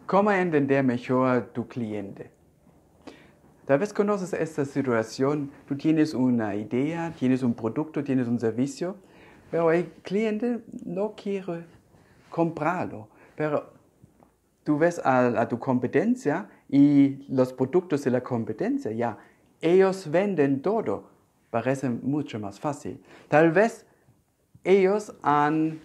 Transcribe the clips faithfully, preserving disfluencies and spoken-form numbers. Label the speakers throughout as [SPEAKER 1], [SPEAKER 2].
[SPEAKER 1] ¿Cómo entender mejor tu cliente? Tal vez conoces esta situación, tú tienes una idea, tienes un producto, tienes un servicio, pero el cliente no quiere comprarlo. Pero tú ves a, a tu competencia y los productos de la competencia, ya, ellos venden todo, parece mucho más fácil. Tal vez ellos han,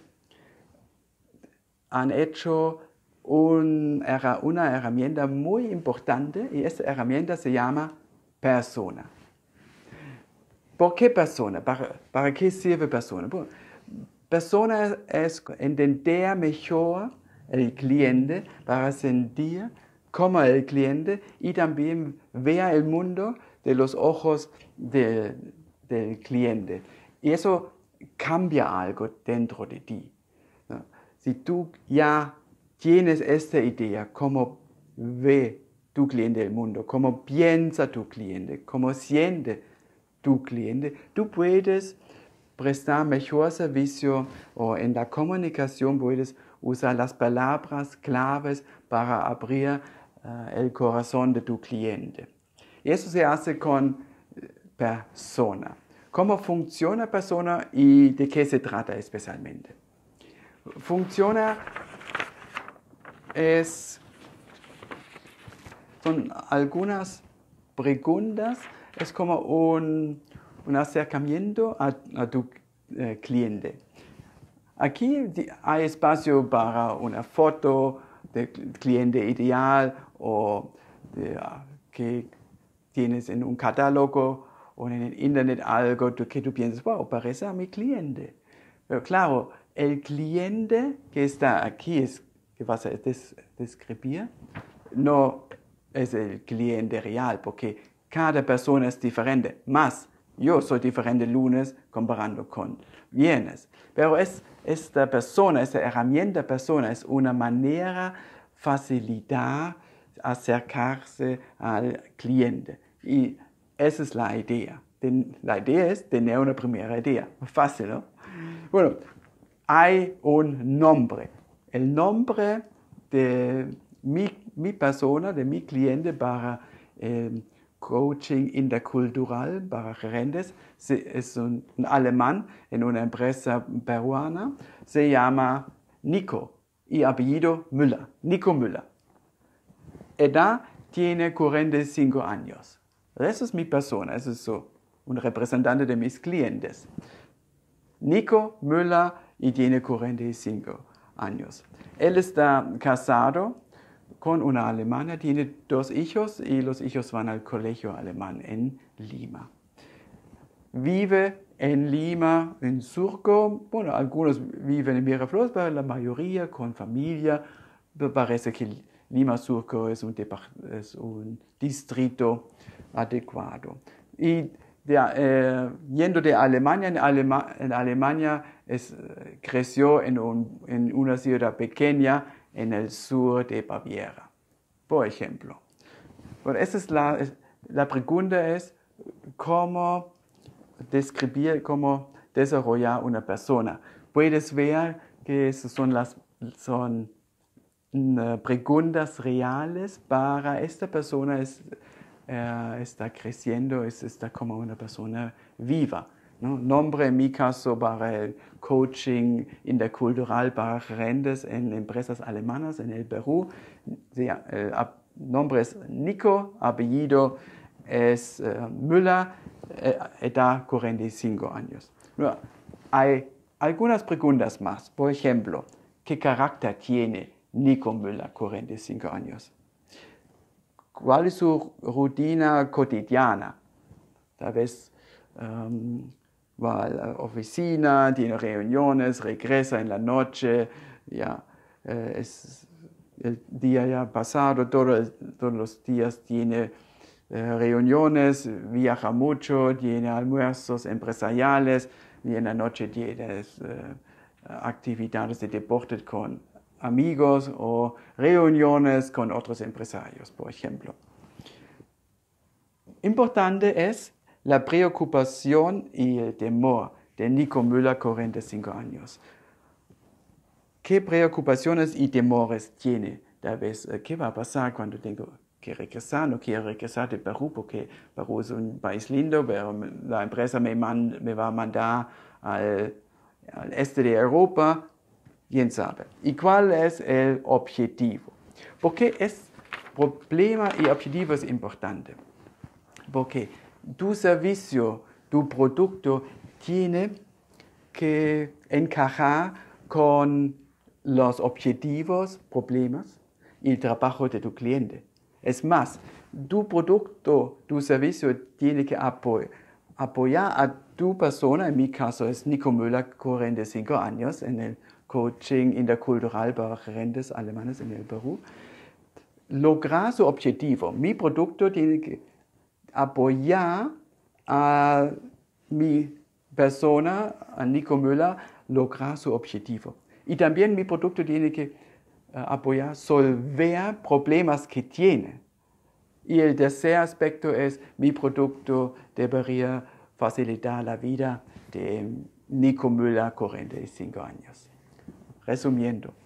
[SPEAKER 1] han hecho un, una herramienta muy importante y esta herramienta se llama persona. ¿Por qué persona? ¿Para, para qué sirve persona? Bueno, persona es entender mejor el cliente, para sentir como el cliente y también ver el mundo de los ojos de, del cliente. Y eso cambia algo dentro de ti, ¿no? Si tú ya tienes esta idea, cómo ve tu cliente el mundo, cómo piensa tu cliente, cómo siente tu cliente, tú puedes prestar mejor servicio o en la comunicación puedes usar las palabras claves para abrir uh, el corazón de tu cliente. Y eso se hace con persona. ¿Cómo funciona persona y de qué se trata especialmente? Funciona es, son algunas preguntas, es como un, un acercamiento a, a tu eh, cliente. Aquí hay espacio para una foto del cliente ideal o de, uh, que tienes en un catálogo o en el internet algo que tú piensas, wow, parece a mi cliente. Pero claro, el cliente que está aquí, es, que vas a des describir, no es el cliente real, porque cada persona es diferente. Más, yo soy diferente lunes comparando con viernes. Pero es, esta persona, esta herramienta persona, es una manera facilitar acercarse al cliente. Y esa es la idea. La idea es tener una primera idea. Fácil, ¿no? Bueno, hay un nombre. El nombre de mi, mi persona, de mi cliente para eh, coaching intercultural para gerentes, es un, un alemán en una empresa peruana, se llama Nico y apellido Müller, Nico Müller. Edad tiene cuarenta y cinco años. Esa es mi persona, ese es so, un representante de mis clientes. Nico Müller y tiene cuarenta y cinco años. Él está casado con una alemana, tiene dos hijos y los hijos van al colegio alemán en Lima. Vive en Lima, en Surco. Bueno, algunos viven en Miraflores, pero la mayoría con familia. Me parece que Lima Surco es un, es un distrito adecuado. Y de, eh, yendo de Alemania, en, Alema, en Alemania es, creció en, un, en una ciudad pequeña en el sur de Baviera, por ejemplo. Bueno, esa es la, la pregunta es cómo describir, cómo desarrollar una persona. Puedes ver que esas son las son, uh, preguntas reales para esta persona. Es, Uh, está creciendo, es, está como una persona viva, ¿no? Nombre en mi caso para el coaching intercultural para gerentes en empresas alemanas en el Perú. Sí, el nombre es Nico, apellido es uh, Müller, eh, edad cuarenta y cinco años. Bueno, hay algunas preguntas más. Por ejemplo, ¿qué carácter tiene Nico Müller, cuarenta y cinco años? ¿Cuál es su rutina cotidiana? Tal vez um, va a la oficina, tiene reuniones, regresa en la noche, ya, eh, es el día ya pasado, todo el, todos los días tiene eh, reuniones, viaja mucho, tiene almuerzos empresariales y en la noche tiene eh, actividades de deporte con amigos o reuniones con otros empresarios, por ejemplo. Importante es la preocupación y el temor de Nico Müller, cuarenta y cinco años. ¿Qué preocupaciones y temores tiene? tal vez, ¿qué va a pasar cuando tengo que regresar? No quiero regresar de Perú porque Perú es un país lindo, pero la empresa me, man, me va a mandar al, al este de Europa, quién sabe. ¿Y cuál es el objetivo? Porque es problema y objetivo es importante. Porque tu servicio, tu producto tiene que encajar con los objetivos, problemas y el trabajo de tu cliente. Es más, tu producto, tu servicio tiene que apoy apoyar a tu persona. En mi caso es Nico Müller, cuarenta y cinco años, en el coaching intercultural para gerentes alemanes en el Perú. Lograr su objetivo. Mi producto tiene que apoyar a mi persona, a Nico Müller, lograr su objetivo. Y también mi producto tiene que uh, apoyar, resolver problemas que tiene. Y el tercer aspecto es, mi producto debería facilitar la vida de Nico Müller, cuarenta y cinco años. Resumiendo,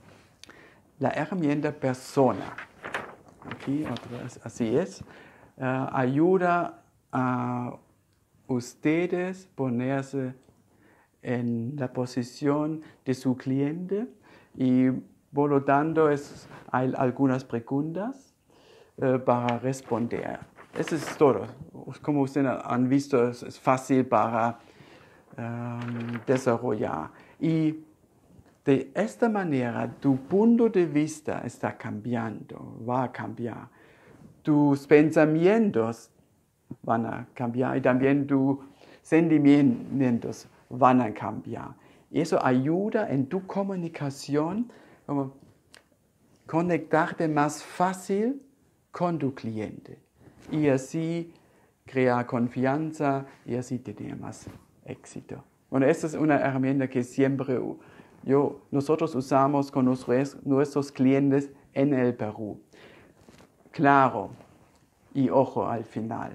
[SPEAKER 1] la herramienta persona, aquí otra vez, así es, uh, ayuda a ustedes ponerse en la posición de su cliente y por lo tanto es, hay algunas preguntas uh, para responder. Eso es todo. Como ustedes han visto, es, es fácil para um, desarrollar. Y de esta manera, tu punto de vista está cambiando, va a cambiar. Tus pensamientos van a cambiar y también tus sentimientos van a cambiar. Y eso ayuda en tu comunicación, como conectarte más fácil con tu cliente. Y así crear confianza y así tener más éxito. Bueno, esta es una herramienta que siempre yo, nosotros usamos con nuestros, nuestros clientes en el Perú. Claro, y ojo al final.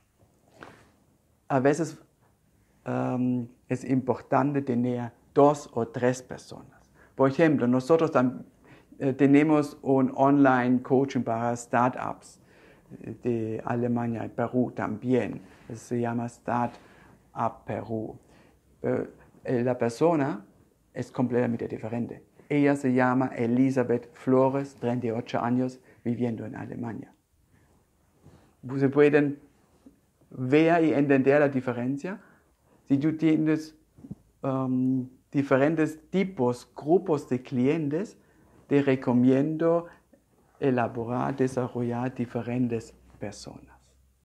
[SPEAKER 1] A veces um, es importante tener dos o tres personas. Por ejemplo, nosotros tam, eh, tenemos un online coaching para startups de Alemania y Perú también. Se llama Startup Perú. Eh, la persona es completamente diferente. Ella se llama Elisabeth Flores, treinta y ocho años, viviendo en Alemania. Se pueden ver y entender la diferencia. Si tú tienes um, diferentes tipos, grupos de clientes, te recomiendo elaborar, desarrollar diferentes personas.